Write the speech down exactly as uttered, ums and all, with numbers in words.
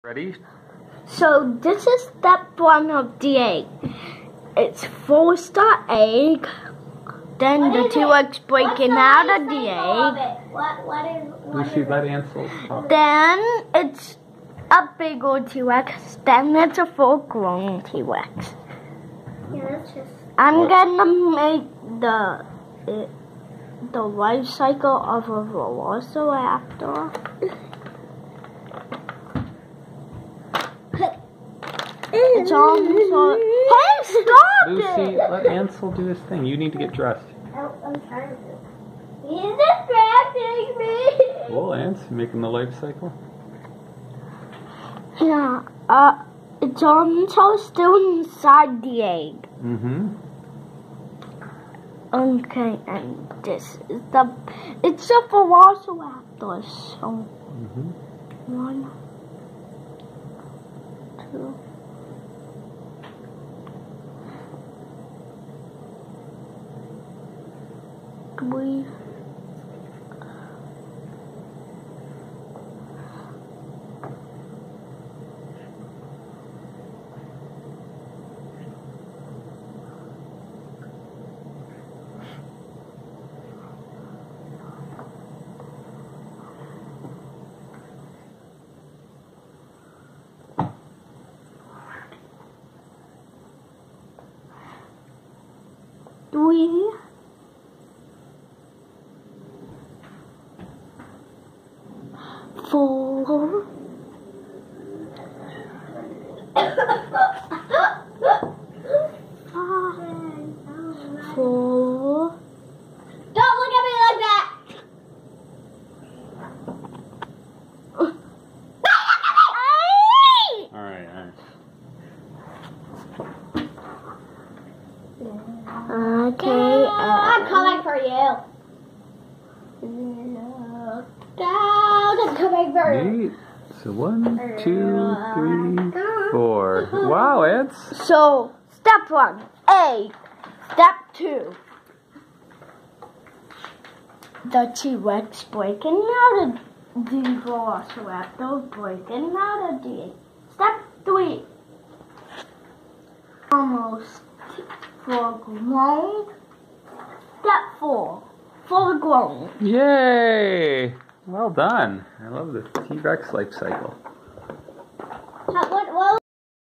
Ready? So this is step one of the egg. It's first the egg, then what the T-Rex breaking out of the egg. What, what is, what Lucy, is let Ansel talk. Then it's a big old T-Rex. Then it's a full-grown T-Rex. Yeah, that's just... I'm What? gonna make the it, the life cycle of a velociraptor. It's on so hey, stop Lucy, it! let Ansel do his thing. You need to get dressed. Oh, I'm trying to. He's distracting me! Well, Ansel, making the life cycle. Yeah, uh, it's on so still inside the egg. Mm-hmm. Okay, and this is the, it's a velociraptor, so Mm-hmm. one, two, three, three, four, five, four, Don't look at me like that! eight. All right, all right. Okay, I'm uh, coming for you. Down, I'm coming for you. Neat. So one, two, three, four. Wow, Ants. so step one, egg. Step two, the T-Rex breaking out of the velociraptor breaking out of the egg. Step three, almost full grown. Step four, full grown. Yay! Well done. I love the T-Rex life cycle. What